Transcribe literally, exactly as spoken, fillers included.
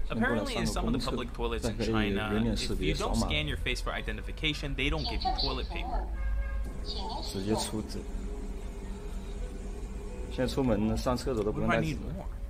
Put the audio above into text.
Apparently, in some of the public toilets in China, if you don't scan your face for identification, they don't give you toilet paper. 直接出纸。现在出门上厕所都不用 We 带 might 纸 need。more.